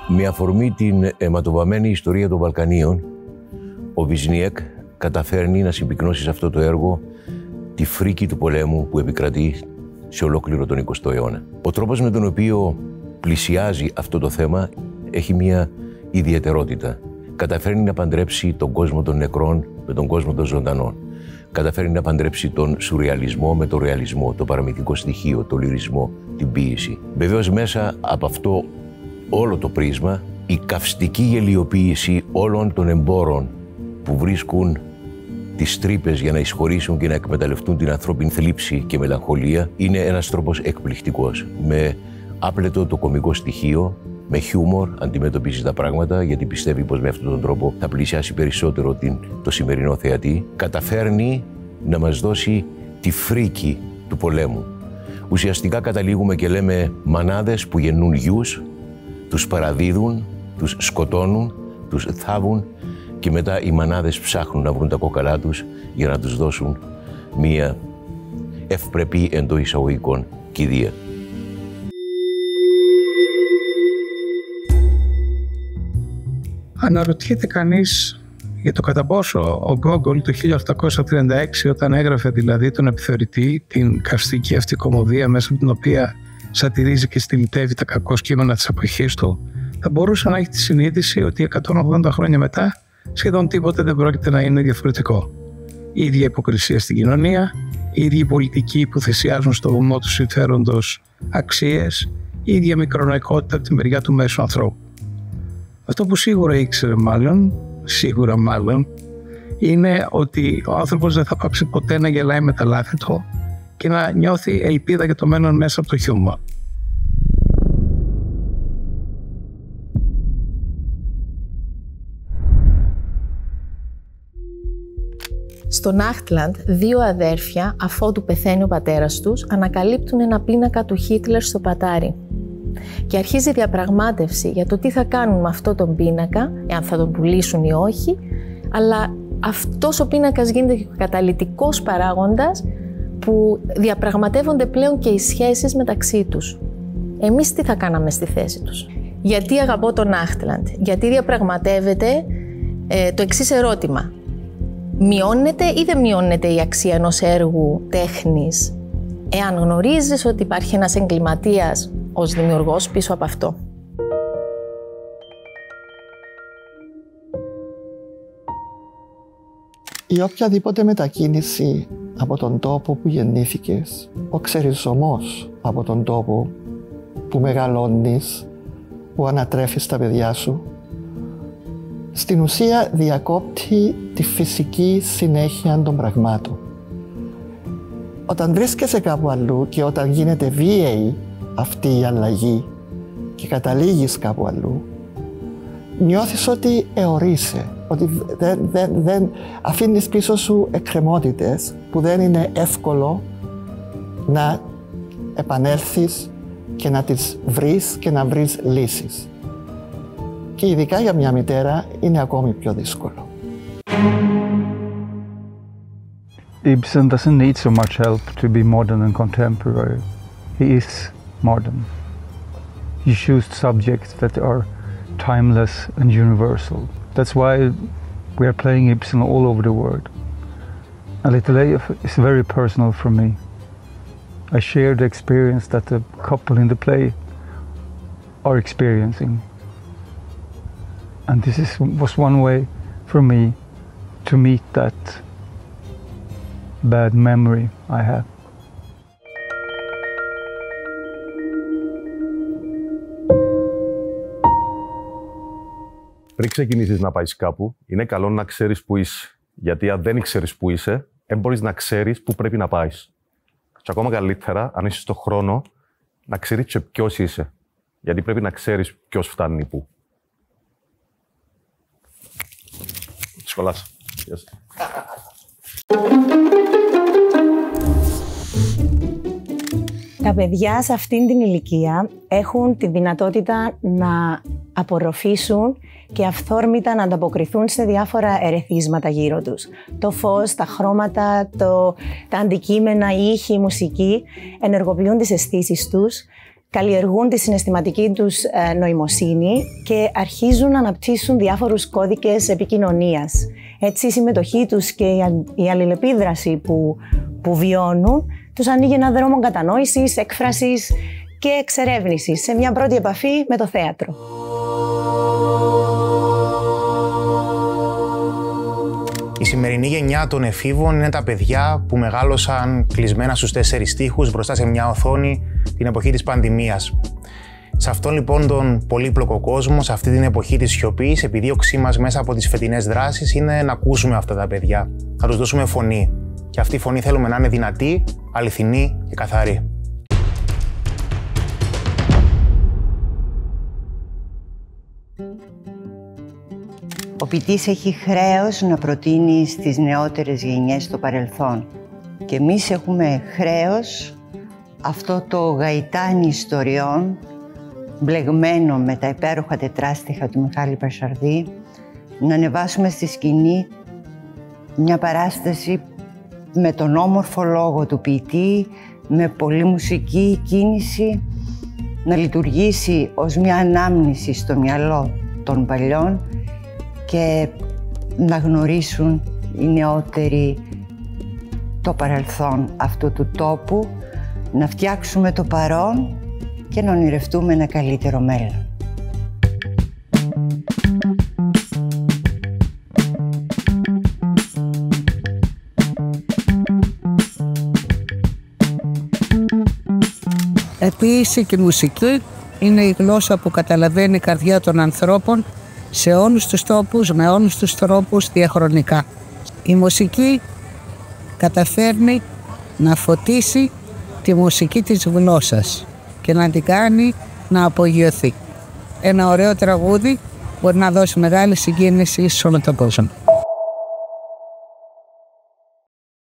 Με αφορμή την αιματοβαμμένη ιστορία των Βαλκανίων, ο Βυσνιέκ καταφέρνει να συμπυκνώσει σε αυτό το έργο τη φρίκη του πολέμου που επικρατεί σε ολόκληρο τον 20ο αιώνα. Ο τρόπος με τον οποίο πλησιάζει αυτό το θέμα έχει μια ιδιαιτερότητα. Καταφέρνει να παντρέψει τον κόσμο των νεκρών με τον κόσμο των ζωντανών. Καταφέρνει να παντρέψει τον σουρεαλισμό με τον ρεαλισμό, το παραμυθικό στοιχείο, το λυρισμό, την ποίηση. Βεβαίως μέσα από αυτό όλο το πρίσμα, η καυστική γελιοποίηση όλων των εμπόρων που βρίσκουν τις τρύπες για να εισχωρήσουν και να εκμεταλλευτούν την ανθρώπινη θλίψη και μελαγχολία είναι ένας τρόπος εκπληκτικός. Με άπλετο το κωμικό στοιχείο, με χιούμορ αντιμετωπίζει τα πράγματα, γιατί πιστεύει πως με αυτόν τον τρόπο θα πλησιάσει περισσότερο το σημερινό θεατή. Καταφέρνει να μας δώσει τη φρίκη του πολέμου. Ουσιαστικά καταλήγουμε και λέμε μανάδες που γεννούν γιους, τους παραδίδουν, τους σκοτώνουν, τους θάβουν και μετά οι μανάδες ψάχνουν να βρουν τα κόκαλά τους για να τους δώσουν μία ευπρεπή εντός εισαγωγικών κηδεία. Αναρωτιέται κανείς για το κατά πόσο ο Γκόγκολ το 1836, όταν έγραφε δηλαδή τον Επιθεωρητή, την καυστική αυτή κωμωδία μέσα από την οποία σατυρίζει και στυλιτεύει τα κακώς κείμενα της εποχής του, θα μπορούσε να έχει τη συνείδηση ότι 180 χρόνια μετά σχεδόν τίποτε δεν πρόκειται να είναι διαφορετικό. Η ίδια υποκρισία στην κοινωνία, οι ίδιοι πολιτικοί που θυσιάζουν στο βωμό του συμφέροντος αξίες, η ίδια μικρονοϊκότητα από τη μεριά του μέσου ανθρώπου. Αυτό που σίγουρα ήξερε σίγουρα μάλλον, είναι ότι ο άνθρωπος δεν θα πάψει ποτέ να γελάει με τα λάθη του και να νιώθει ελπίδα για το μέλλον μέσα από το χιούμορ. Στο Νάχτλαντ, δύο αδέρφια, αφότου πεθαίνει ο πατέρας τους, ανακαλύπτουν ένα πίνακα του Χίτλερ στο πατάρι. Και αρχίζει διαπραγμάτευση για το τι θα κάνουν με αυτό τον πίνακα, εάν θα τον πουλήσουν ή όχι, αλλά αυτός ο πίνακας γίνεται και ο καταλυτικός παράγοντας που διαπραγματεύονται πλέον και οι σχέσεις μεταξύ τους. Εμείς τι θα κάναμε στη θέση τους? Γιατί αγαπώ τον Νάχτλαντ? Γιατί διαπραγματεύεται το εξής ερώτημα. Μειώνεται ή δεν μειώνεται η αξία ενός έργου τέχνης εάν γνωρίζεις ότι υπάρχει ένας εγκληματίας ως δημιουργός πίσω από αυτό? Η οποιαδήποτε μετακίνηση από τον τόπο που γεννήθηκες, ο ξεριζωμός από τον τόπο που μεγαλώνεις, που ανατρέφεις τα παιδιά σου, στην ουσία διακόπτει τη φυσική συνέχεια των πραγμάτων. Όταν βρίσκεσαι κάπου αλλού και όταν γίνεται βίαιη αυτή η αλλαγή και καταλήγεις κάπου αλλού, νιώθεις ότι αιωρείσαι, ότι δεν αφήνεις πίσω σου εκκρεμότητες που δεν είναι εύκολο να επανέλθεις και να τις βρεις και να βρεις λύσεις. Και ειδικά για μια μητέρα είναι ακόμη πιο δύσκολο. Ibsen doesn't need so much help to be modern and contemporary. He is modern. He chooses subjects that are timeless and universal. That's why we are playing Ibsen all over the world. A Little Eyolf is very personal for me. I share the experience that the couple in the play are experiencing. And this was one way for me to meet that bad memory I have. Πριν ξεκινήσεις να πάεις κάπου, είναι καλό να ξέρεις που είσαι. Γιατί αν δεν ξέρεις που είσαι, δεν μπορείς να ξέρεις που πρέπει να πάεις. Και ακόμα καλύτερα, αν είσαι στον χρόνο, να ξέρεις και ποιος είσαι. Γιατί πρέπει να ξέρεις ποιος φτάνει πού. Σχολάς. Yes. Τα παιδιά σε αυτήν την ηλικία έχουν τη δυνατότητα να απορροφήσουν και αυθόρμητα να ανταποκριθούν σε διάφορα ερεθίσματα γύρω τους. Το φως, τα χρώματα, τα αντικείμενα, η ήχη, η μουσική ενεργοποιούν τις αισθήσεις τους καλλιεργούν τη συναισθηματική τους νοημοσύνη και αρχίζουν να αναπτύσσουν διάφορους κώδικες επικοινωνίας. Έτσι η συμμετοχή τους και η αλληλεπίδραση που βιώνουν τους ανοίγει έναν δρόμο κατανόησης, έκφρασης και εξερεύνησης σε μια πρώτη επαφή με το θέατρο. Η σημερινή γενιά των εφήβων είναι τα παιδιά που μεγάλωσαν κλεισμένα στους 4 τοίχους μπροστά σε μια οθόνη την εποχή της πανδημίας. Σε αυτόν λοιπόν τον πολύπλοκο κόσμο, σε αυτή την εποχή της σιωπής, επιδίωξή μας μέσα από τις φετινές δράσεις είναι να ακούσουμε αυτά τα παιδιά, να τους δώσουμε φωνή. Και αυτή η φωνή θέλουμε να είναι δυνατή, αληθινή και καθαρή. Ο ποιητής έχει χρέος να προτείνει στις νεότερες γενιές το παρελθόν. Και εμείς έχουμε χρέος αυτό το γαϊτάνι ιστοριών, μπλεγμένο με τα υπέροχα τετράστιχα του Μιχάλη Πασαρδή, να ανεβάσουμε στη σκηνή μια παράσταση με τον όμορφο λόγο του ποιητή, με πολλή μουσική κίνηση, να λειτουργήσει ως μια ανάμνηση στο μυαλό των παλιών και να γνωρίσουν οι νεότεροι το παρελθόν αυτού του τόπου, να φτιάξουμε το παρόν και να ονειρευτούμε ένα καλύτερο μέλλον. Η ποίηση και η μουσική είναι η γλώσσα που καταλαβαίνει η καρδιά των ανθρώπων σε όλους τους τόπους, με όλους τους τρόπους διαχρονικά. Η μουσική καταφέρνει να φωτίσει τη μουσική της γλώσσας και να την κάνει να απογειωθεί. Ένα ωραίο τραγούδι μπορεί να δώσει μεγάλη συγκίνηση σε όλο τον κόσμο.